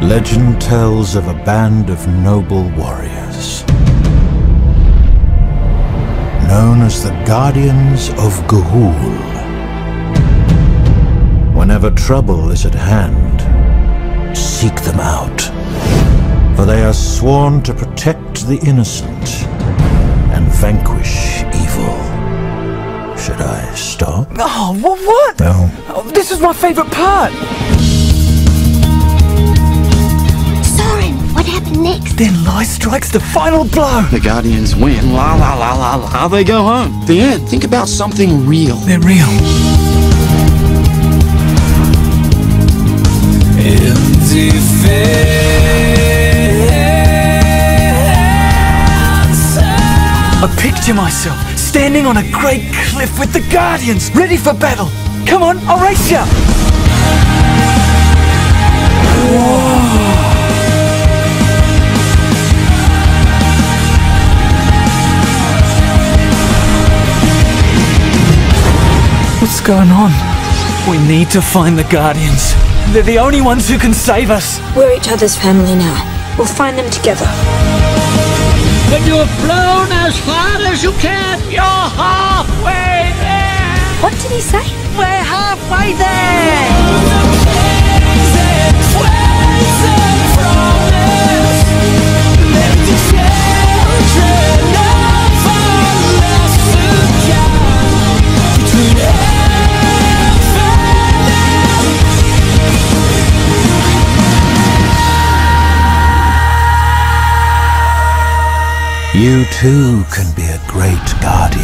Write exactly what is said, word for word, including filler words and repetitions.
Legend tells of a band of noble warriors, known as the Guardians of Ga'Hoole. Whenever trouble is at hand, seek them out, for they are sworn to protect the innocent and vanquish evil. Should I stop? Oh, what? what? No. Oh, this is my favourite part! What happened next? Then Lie strikes the final blow. The Guardians win. La la la la la. They go home. The end. Think about something real. They're real. In defense. I picture myself standing on a great cliff with the Guardians, ready for battle. Come on, I'll race you. Whoa. What's going on? We need to find the Guardians. They're the only ones who can save us. We're each other's family now. We'll find them together. When you have flown as far as you can, you're halfway there! What did he say? We're halfway there! You too can be a great guardian.